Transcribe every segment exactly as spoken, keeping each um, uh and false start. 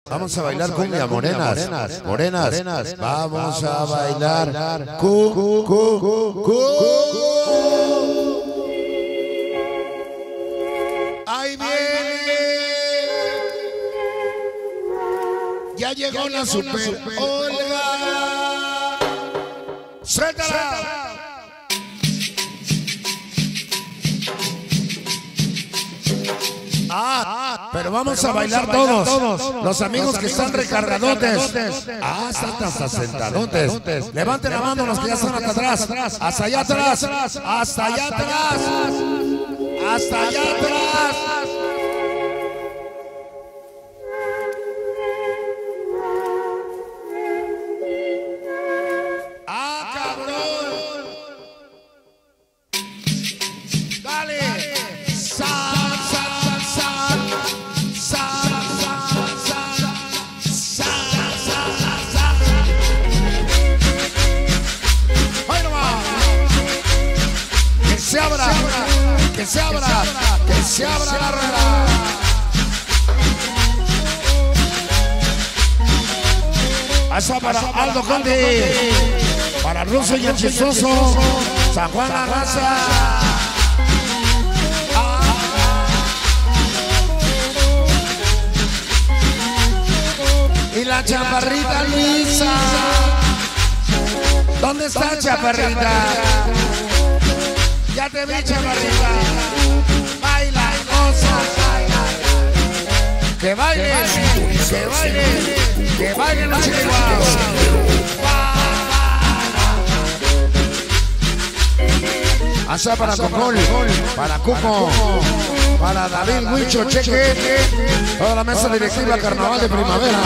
Vamos a bailar cumbia, morenas, morenas, vamos a bailar cu, cu, cu, cu, cu. Ahí viene, ya llegó la super Olga, suéltala. Ah, pero vamos a bailar todos, los amigos que están recargadotes. Ah, están hasta sentadotes. Levanten la mano los que ya están hasta atrás, hasta allá atrás, hasta allá atrás, hasta allá atrás. Ah, cabrón. Dale. Que se abra, que se abra, que se abra la rueda. Esa para Aldo Conde, para Ruso y el Chistoso, San Juan la Raza. Y la chaparrita Luisa. ¿Dónde está chaparrita? Ya te vi, chaparrita. Baila, goza. Que baile, que baile, que baile los chihuahuas. Asa para Cocol, para Cuco, para David Huicho, Cheque, toda la mesa directiva Carnaval de Primavera.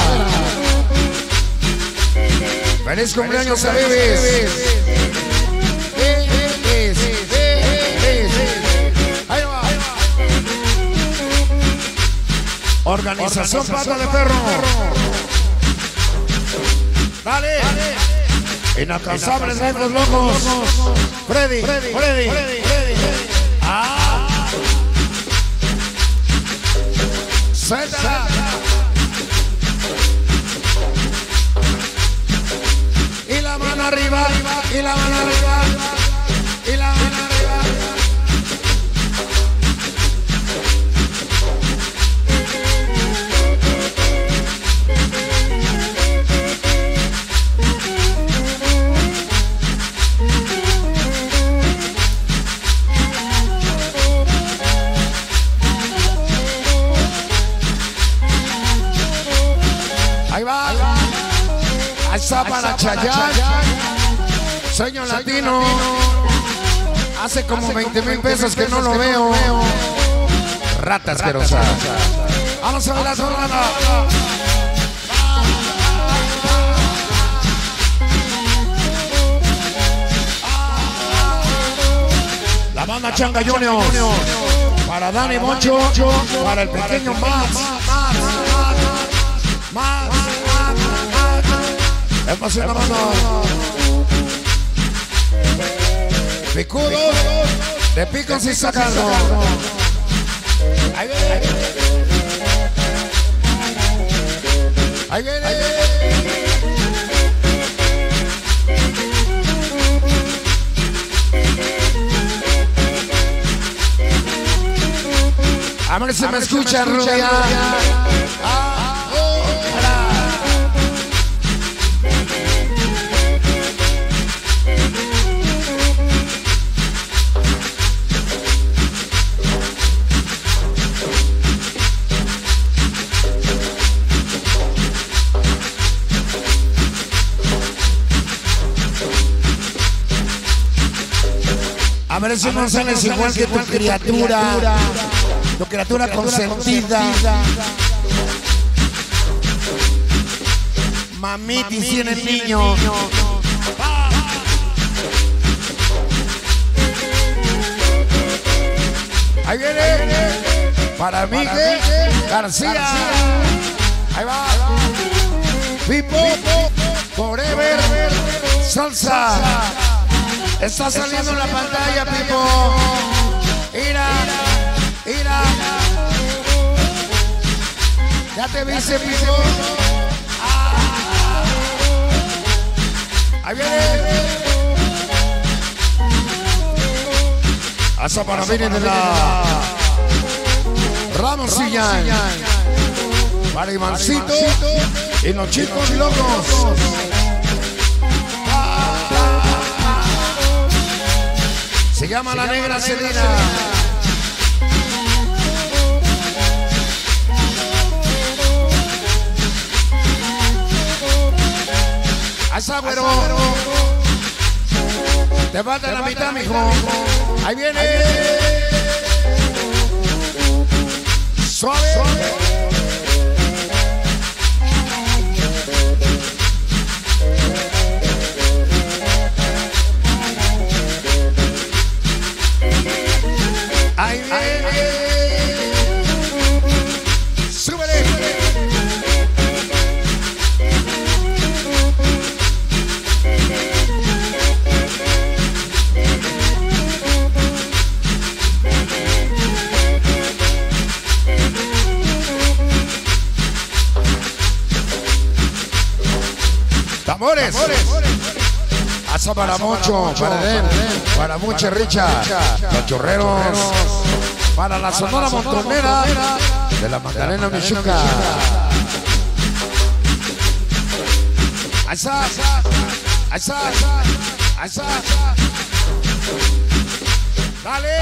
Feliz cumpleaños a Vivis. Organización Pata de Perro. Dale. Inalcanzables negros locos. Freddy, Freddy, Freddy. Ah. Suéltala. Y la mano arriba, y la mano arriba, y la mano arriba. Ahí va, ahí va. Ahí está para Chayanne, Sueño Latino. Hace como veinte mil pesos que no lo veo. Rata asquerosa. Vamos a ver la zorrada. La banda Changa Junior. Para Dani Moncho. Para el pequeño Max. Más, es la mano. Picudo, de picos y sacando. Ahí viene. Ahí viene. A ver si me escuchan, rubia. A ver si no sales igual que tu criatura, tu criatura consentida. Mamitis tiene el niño. Ahí viene para Miguel García. Ahí va. Pipo Forever Salsa. Está saliendo en la pantalla, Pipo. Mira, mira. Ya te viste, piso. Ah. Ahí viene. Hasta para venir de la Ramosilla. Para Ivancito y los chicos y locos. Se llama La Negra Celina. Asa, güero. Te falta la mitad, mijo. Ahí viene. Suave. Suave. Ahí viene. Súbele. Tambores. Asa para mucho, para él, para mucha richa, los chorreros, para la Sonora Montonera de la Magdalena Michuca. Asa, asa, asa, dale.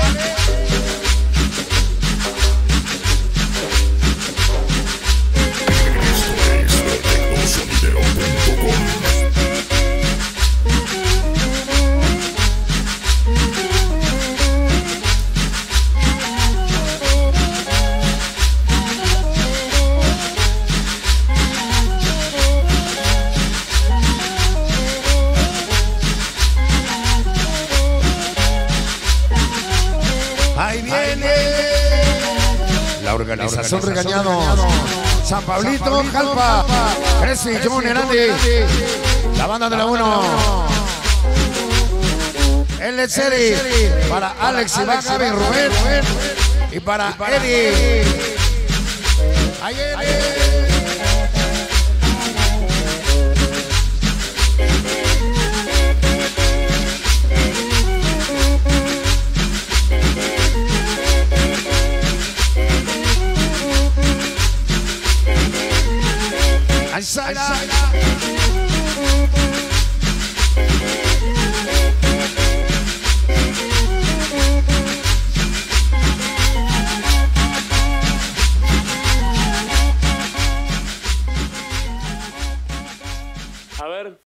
Ahí viene la organización Regañados, San Pablito, Jalpa, Creci, John Hernández, la banda de la uno, L C para Alex y Gaby Rubén y para Eddie. Ahí viene. A ver.